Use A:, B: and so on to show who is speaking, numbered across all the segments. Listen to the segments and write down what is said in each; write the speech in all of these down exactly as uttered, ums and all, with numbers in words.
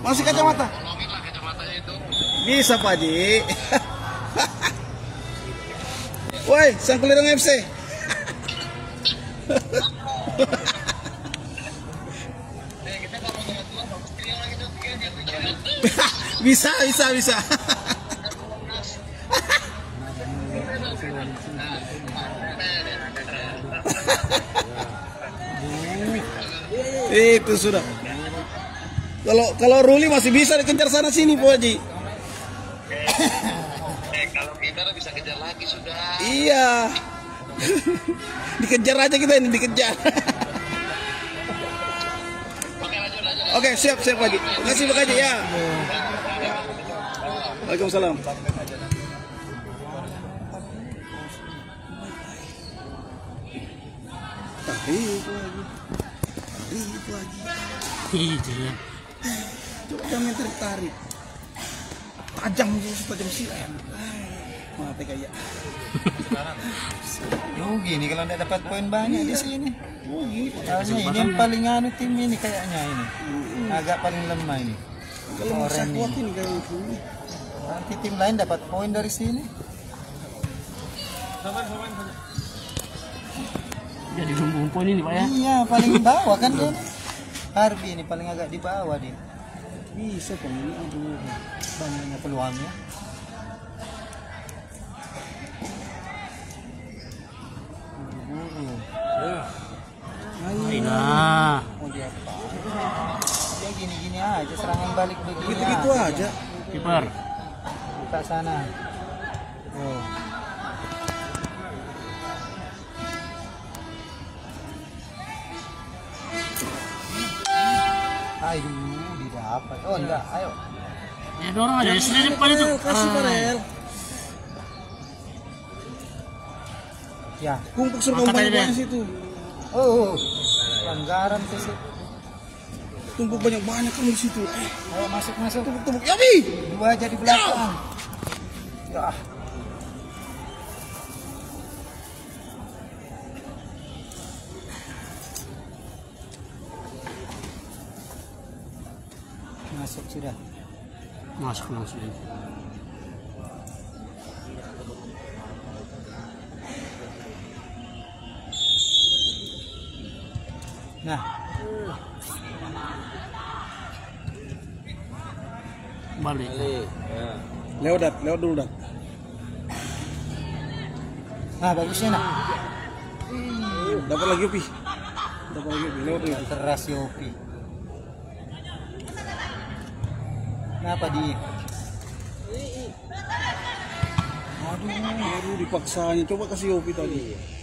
A: Masih kacamata? Bisa Pak Haji. Woi, sang Kulireng F C. Bisa, bisa, bisa. Itu sudah. Kalau kalau Ruli masih bisa dikejar sana sini, Pak Haji.
B: Eh, kalau kita bisa kejar lagi sudah.
A: Iya. Dikejar aja kita ini, dikejar.
B: Oke, lanjut, lanjut.
A: Oke, siap, siap Pak Haji. Terima kasih Pak Haji ya. Waalaikumsalam. Tarik lagi. Tarik lagi.
C: Iya.
A: Coba jangan tarik-tarik. Tajam, tajam silat. Mati kayak.
D: Rugi nih kalau tidak dapat poin banyak di sini.
A: Rugi.
D: Harusnya ini yang paling anu tim ini kayaknya ini. Agak paling lemah ini.
A: Kalau masa kuat ini kayak itu.
D: Nanti tim lain dapat poin dari sini.
C: Jadi lumbung poin ini Pak ya.
D: Iya, paling bawah kan dia. Harbi ini paling agak di bawah dia.
A: Bisa kok ini, aduh.
D: Banyaknya peluangnya.
C: Ayo nah.
D: Mau dia apa? Dia gini-gini aja, serangan balik begini.
A: Gitu-gitu aja.
C: Kiper.
D: Buka sana. Oh. Ayo, didapat. Oh enggak, ayo.
C: Ya dorong aja, sudah depan itu.
A: Kasih Farel.
D: Ya.
A: Kumpul suruh
C: Angkat aja
A: banyak
C: deh.
A: situ.
D: Oh, pelanggaran ke situ.
A: Tumpuk banyak-banyak kan di situ. Eh,
D: Ayo masuk masuk.
A: tumpuk-tumpuk. Yabi.
D: Dua aja di belakang. Ya. Masuk sudah.
C: Masuk langsung.
D: Nah,
C: Balik.
A: Lewat dat, lewat dulu dat.
D: nah bagusnya nak.
A: Dapat lagi Yopi. Dapat lagi Yopi, lewat dulu.
D: Keras Yopi. Kenapa di?
A: Aduh, aduh dipaksanya. Coba kasih Yopi tadi.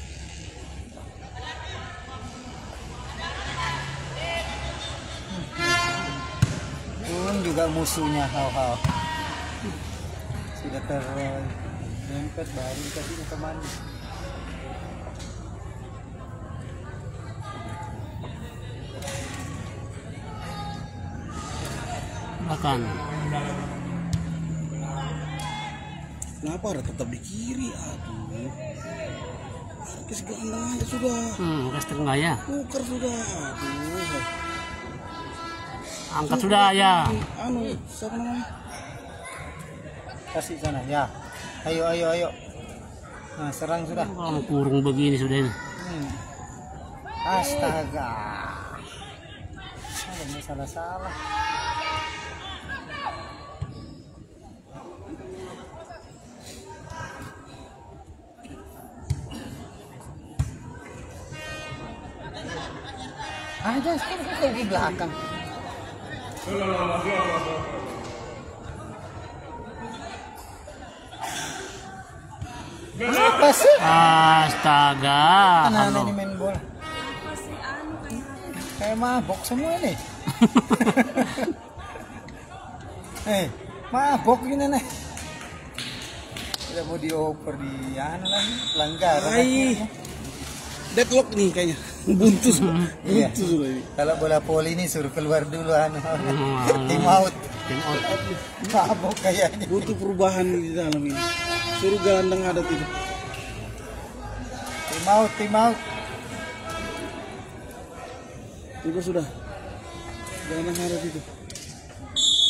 D: Pun juga musuhnya hau-hau. Sudah terlempet baru dikasih ke teman.
C: Belakang.
A: Kenapa ada tetap di kiri? Aduh. Kes gelandang aja sudah.
C: Hmm, gas tengah ya.
A: Tukar sudah. Aduh.
C: Angkat sudah ya.
A: Anu, siapa namanya?
D: Kasih sana ya. Ayo ayo ayo. Nah serang sudah.
C: Kalau kurung begini sudah ini.
D: Hmm. Astaga. Ada salah-salah. Ada sekarang di belakang. Apa sih?
C: Astaga.
D: Anak-anak
C: Halo.
D: ini main bola. Kayak mabok semua nih. Eh, mabok gini nih. Tidak mau dioper di anu lagi, pelanggaran.
A: Hai. Deadlock nih kayaknya. Buntu sudah.
D: Iya.
A: Buntu sudah ini.
D: Kalau bola voli ini suruh keluar dulu anu. Tim out.
C: Tim out.
D: Mabok kayaknya.
A: Butuh perubahan di dalam ini. Suruh gelandang adat itu.
D: Tim out, tim out.
A: Itu sudah. Gelandang adat itu.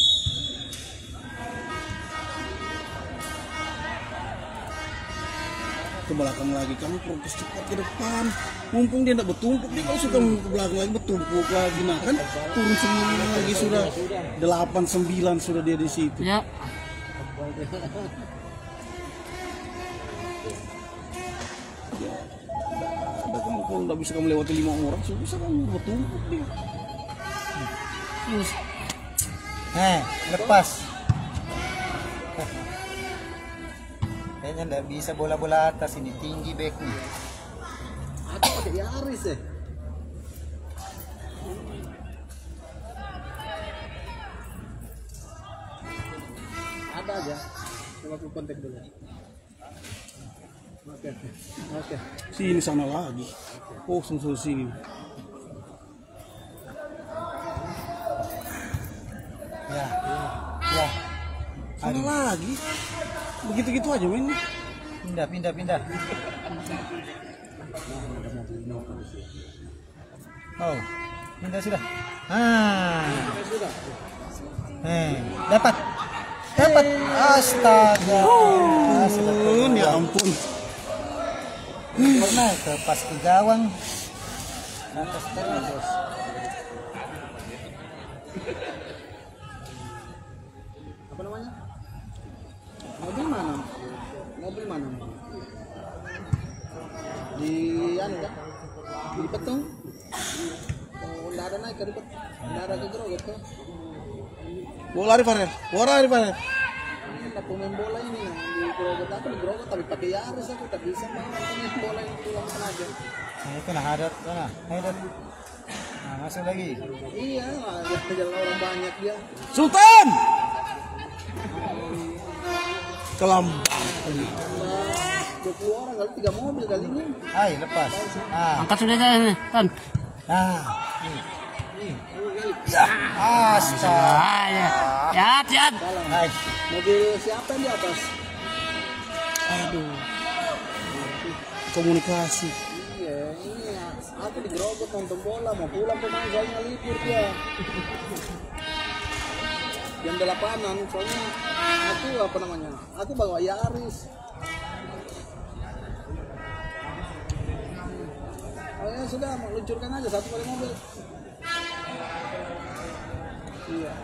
A: ke belakang lagi, kamu protes cepat ke depan. Mumpung dia tidak bertumpuk, dia kalau sudah ke belakang lagi bertumpuk lagi, nah kan turun semua lagi sudah delapan sembilan sudah dia di situ.
C: Ya.
A: Ada kamu kalau tidak bisa kamu lewati lima orang, sudah bisa kamu bertumpuk dia.
C: Terus.
D: Eh, lepas. Kayaknya nggak bisa bola-bola atas ini, tinggi backnya.
A: Ada pakai Yaris ya. Ada aja. Coba aku kontak dulu. Oke, oke. Sini sana lagi. Oh, susul sini.
D: Ya, ya.
A: Sana lagi. Begitu-gitu aja mainnya.
D: Pindah, pindah, pindah. Oh, pindah sudah. Ah. Eh, dapat. Dapat. Astaga.
A: Ampun, ya ampun.
D: Pernah ke pas ke gawang. Atas terus.
A: Apa namanya? Mobil mana? Mobil mana? Di anu kan? Di petung. Oh, enggak ada naik ke depan. Enggak ada ke Grogot tuh. Bola lari Farel. Bola lari Farel. Ini pemain bola ini yang di Grogot, aku di Grogot tapi pakai Yaris aku tak bisa main pemain bola yang pulang tenaga.
D: Nah, itu nah hadat sana. Hadat. Nah, masuk lagi.
A: Iya, jalan orang banyak dia. Sultan. Kelam. dua puluh orang kali tiga mobil kali ini.
D: Hai, lepas. Ah.
C: Angkat sudah kan, Tan.
D: Nah. Astaga.
C: Ah, ya. Ya, hati-hati.
D: Hai.
A: Mobil siapa yang di atas? Aduh. Komunikasi. Iya, ini aku di Grogot nonton bola, mau pulang pemain soalnya libur dia. Jam delapanan, soalnya aku apa namanya? Aku bawa Yaris. Oh ya sudah, mau luncurkan aja satu kali mobil. Iya.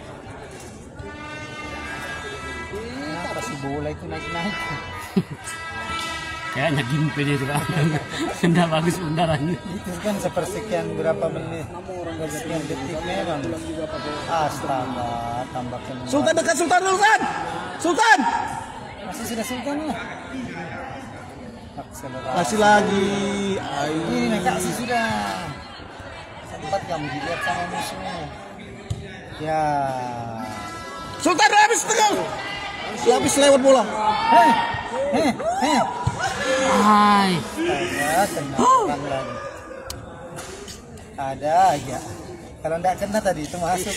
D: Kenapa si bola itu naik-naik?
C: Kayaknya gimpe dia itu kan. Sudah bagus undarannya.
D: Itu kan sepersekian berapa menit? Sekian detik memang. Astaga, tambah semua.
A: Sultan dekat Sultan, Sultan. Sultan.
D: Masih sudah sultan ya? Akselerasi.
A: Kasih lagi.
D: Ini naik kasih sudah. Sempat kamu dilihat sama musuhnya. Ya.
A: Sultan habis tengah. Habis lewat bola.
D: Heh, heh, heh.
C: Hai.
D: Astaga, kena lagi. Ada aja. Kalau enggak kena tadi itu masuk.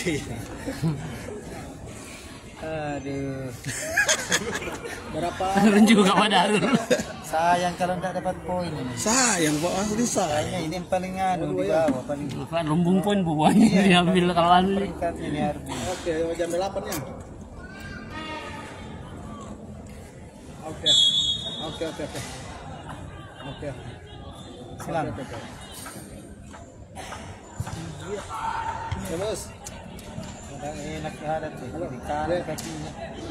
D: Aduh.
A: Berapa?
C: Turun juga pada Arul.
D: Sayang kalau enggak dapat poin ini.
A: Sayang Pak, asli sayang.
D: Kayaknya ini yang paling anu di bawah paling
C: Pak lumbung poin buahnya diambil kalau anu.
D: peringkat ini harus.
A: Oke, jam delapan ya. Oke. Oke, oke, oke. Oke.
D: Silang.
A: Oke, oke. Ya, Bos.
D: Udah enak ada tuh di kanan kakinya.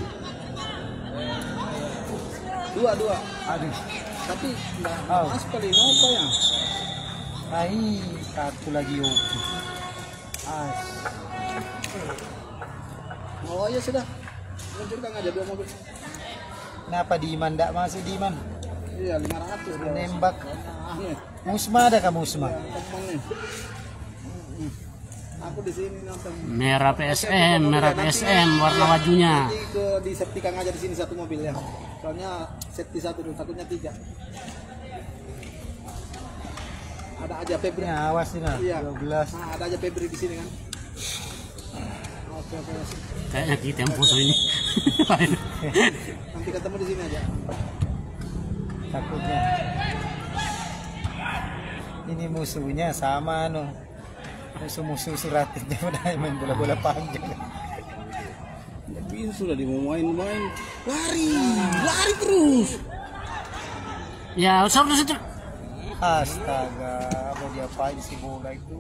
A: Dua, dua.
D: Aduh.
A: Tapi enggak
D: Oh.
A: aspal ini apa ya?
D: Hai, satu lagi oke. As.
A: Oh ya sudah. Luncurkan aja dua mobil.
D: Kenapa Diman enggak masuk Diman?
A: Iya, lima ratus.
D: Nembak.
A: Ah, nih.
D: Musma ada kah Musma?
A: Teman nih. Aku di sini nonton.
C: Merah P S M, merah P S M warna wajunya.
A: Nanti ke di septikan aja di sini satu mobil ya. Soalnya safety satu dulu, takutnya tiga. Ada aja Febri.
D: Ini awas ini lah.
A: Iya.
D: dua belas.
A: Nah, ada aja Febri di sini kan. Oke, oke.
C: Kayaknya kita yang foto ini.
A: Nanti ketemu di sini aja.
D: Takutnya. Ini musuhnya sama anu. Musuh-musuh suratinnya udah main bola-bola panjang.
A: Tapi sudah di mau main-main. Lari, lari terus.
C: Ya, sudah situ.
D: Astaga, mau diapain si bola itu?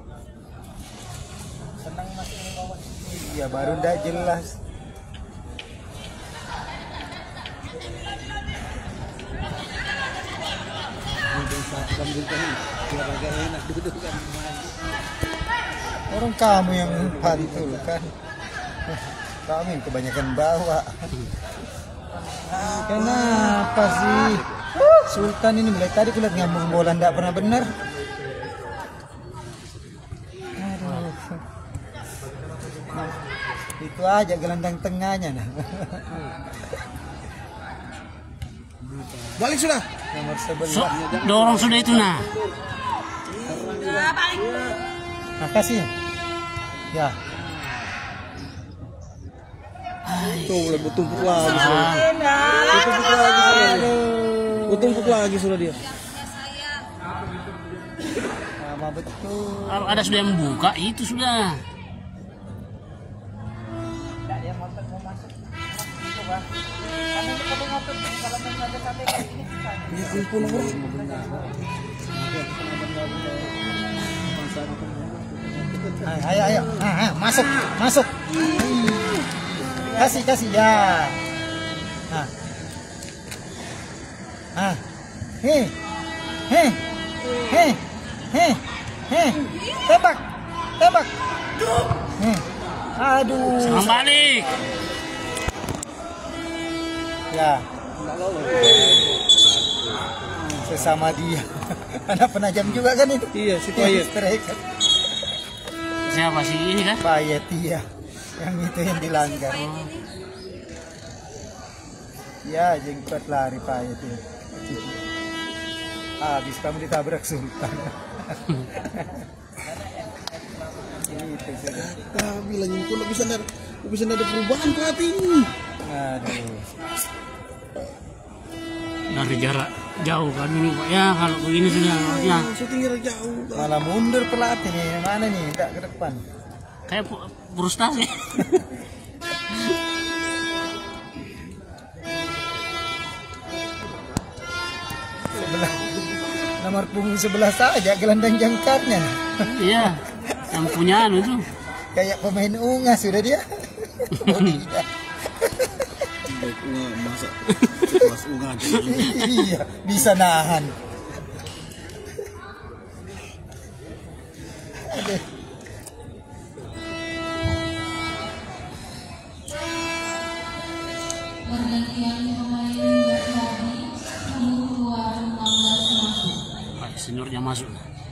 D: Senang masih bawah. Iya, baru ndak jelas. Orang kamu yang pantul kan? Kami kebanyakan bawa. Kenapa sih Sultan ini mulai tadi kulihat ngambung bola ndak pernah benar. Aduh. Itu aja gelandang tengahnya nah.
A: Balik sudah.
D: Nomor sebelas.
C: So, dorong sudah itu nah.
D: Makasih. Ya.
A: Tuh udah bertumpuk lagi. Bertumpuk lagi. Bertumpuk lagi sudah dia.
D: Sama betul.
C: Kalau ada sudah yang membuka, itu sudah.
A: Ya ampun, bro.
D: Ayo, ayo, ah, ah, masuk, masuk. Kasih, kasih ya. Ah, ah, heh, heh, heh, heh, heh, tembak, tembak. Heh. Aduh.
C: Serang balik.
D: Ya. Sesama dia. Anak penajam juga kan itu?
A: Iya, si Payet.
D: Striker.
C: Siapa sih ini kan?
D: Payet iya. Yang itu yang dilanggar. Ya, jenggot lari Payet ini. Habis kamu ditabrak Sultan. Itu sudah.
A: Ah, bilangin kok bisa ada bisa ada perubahan pelatih ini.
D: Aduh.
C: Dari jarak jauh kan ini Pak. Ya kalau begini sudah ya.
A: Syuting jarak jauh.
D: Malah mundur pelatih nih. Mana nih? Enggak ke depan.
C: Kayak pu- frustasi.
D: Sebelah. Nomor punggung sebelah saja gelandang jangkarnya.
C: Iya. Yang punya anu itu.
D: Kayak pemain ungas sudah dia. Oh, tidak.
A: Baik unga masa kelas unga aja.
D: Iya, bisa nahan. Aduh.
C: Baik, seniornya masuk.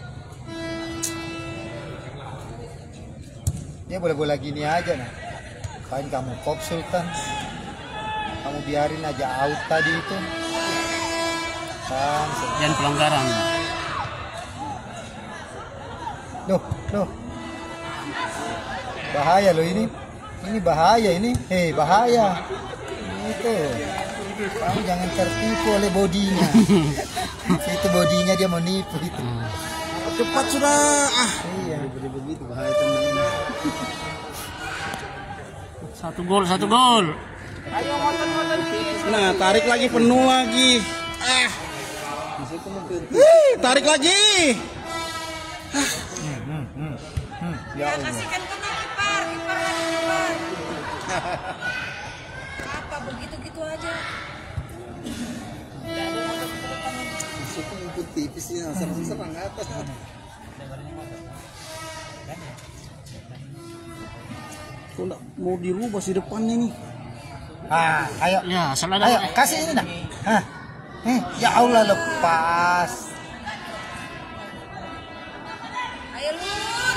D: Dia boleh-boleh gini aja nah. Kain kamu kop Sultan. Kamu biarin aja out tadi itu. Kan,
C: Dan pelanggaran.
D: loh, loh. Bahaya loh ini. Ini bahaya ini. Hei, bahaya. Itu. Kamu jangan tertipu oleh bodinya. Itu bodinya dia mau nipu itu.
A: Cepat sudah. Ah,
D: Iya.
A: begitu bahaya tenang ini.
C: Satu gol, satu gol.
A: Nah, tarik lagi penuh lagi. Ah. Hih, tarik lagi.
D: Hmm, hmm, hmm. Hmm, ya Allah.
E: Kasihkan kena kiper, kiper lagi kiper. Apa begitu-gitu aja?
A: Masuknya ikut tipis ya, serang-serang atas. Kok nggak mau dirubah si depannya nih?
D: Ah, ayo.
C: Ya, salah ada.
D: Ayo, kasih ini dah. Hah. Eh, ya Allah lepas.
E: Ayo Lun.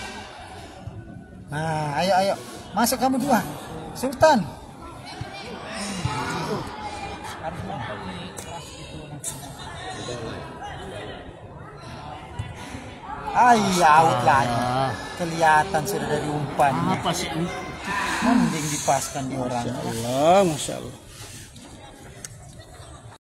D: Nah, ayo ayo. Masuk kamu dua. Sultan. Ay, out lagi.
C: Ah,
D: Kelihatan sudah dari umpannya.
C: apa sih?
D: Mending dipaskan di orang.
A: Allah, masya Allah.